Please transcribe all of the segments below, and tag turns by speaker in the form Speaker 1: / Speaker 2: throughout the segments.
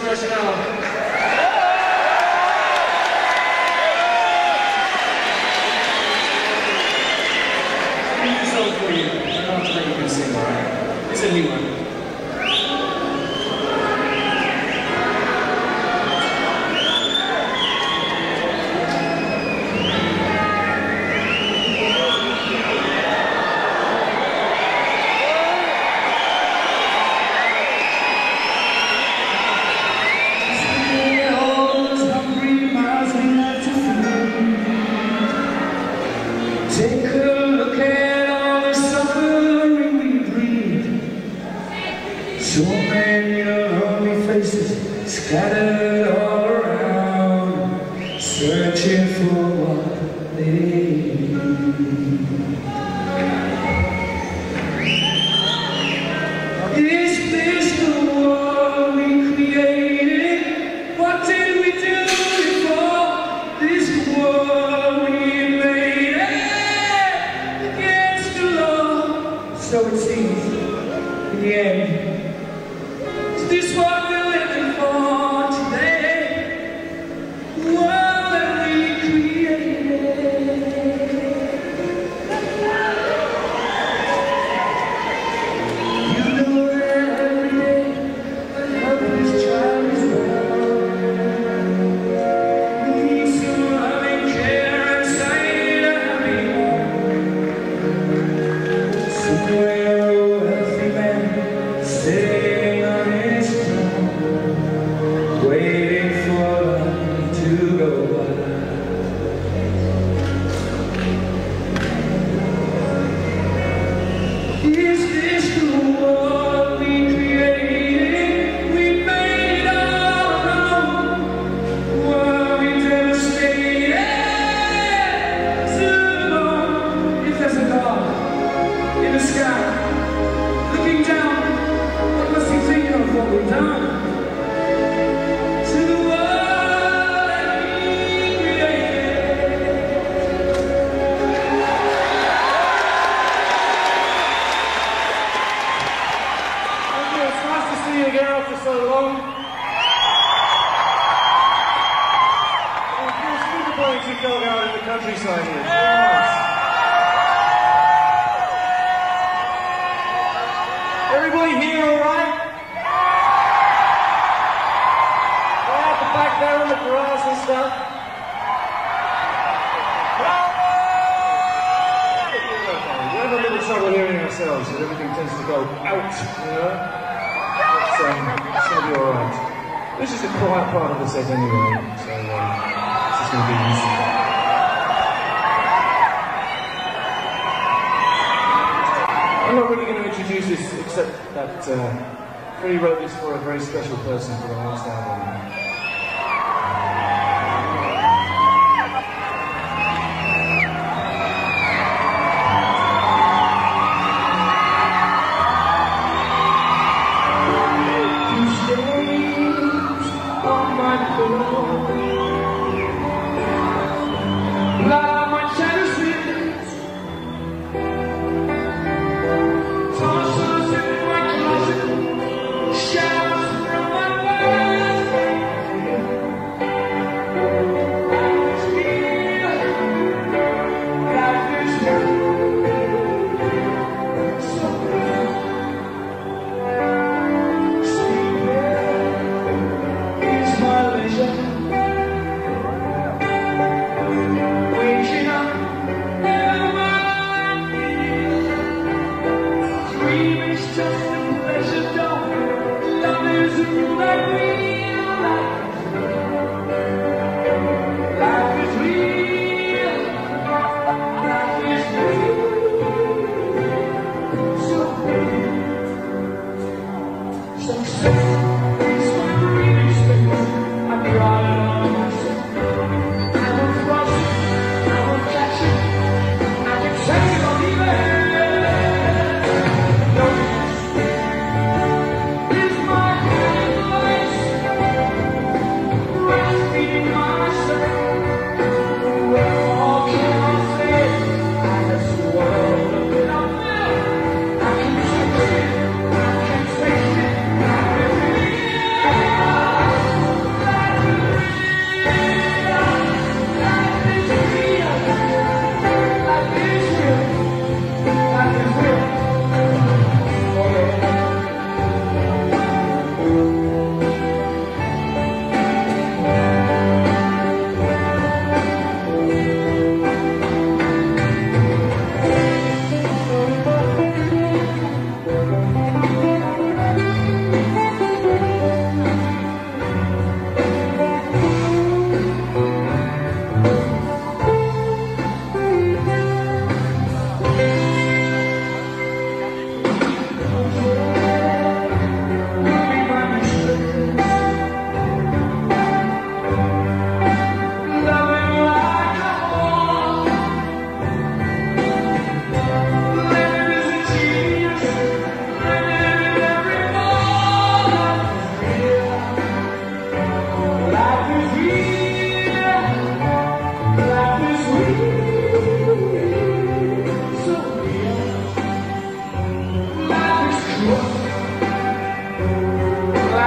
Speaker 1: International. I need this song for you. I don't have to make you can sing, alright? It's a new one.
Speaker 2: Take a look at all the suffering we breed. So many lonely faces scattered all around, searching for what they need. Is this the world we created? What did we do before this world we made it? Against the law, so it seems in the end. Is this what we're living for today? The world that we created. Sitting on his throne, waiting for life to go by. Is this the world we created? We made it all alone. Were we devastated? Too long. If there's a God in the sky, looking down, what we've done to the world that we created.
Speaker 1: Thank you. It's nice to see you again after so long. It feels good to play to go out in the countryside here. It's very nice. Everybody here all right? Back there on the grass and stuff. We have a little trouble hearing ourselves, and everything tends to go out, you know? But it's going to be alright. This is the quiet part of the set anyway, so this is going to be easy. I'm not really going to introduce this, except that Freddie wrote this for a very special person for the last album.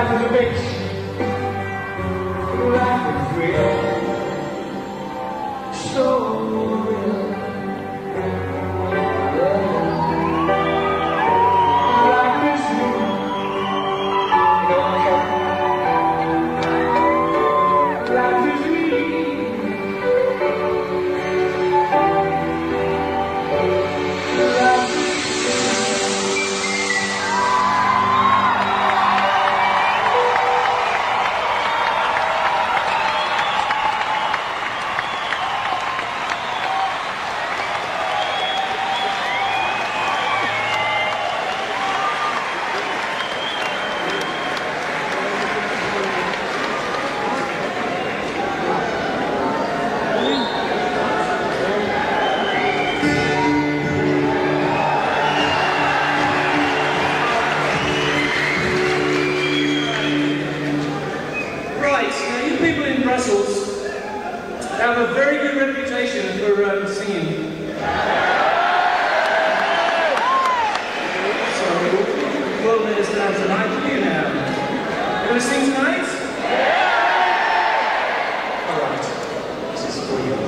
Speaker 2: Life is a bitch. Life is real. So real. Life is real. You know what, life is real.
Speaker 3: Brussels have a very good reputation for singing. So we'll let us down tonight. You now. You going to sing tonight? All right. This is for you.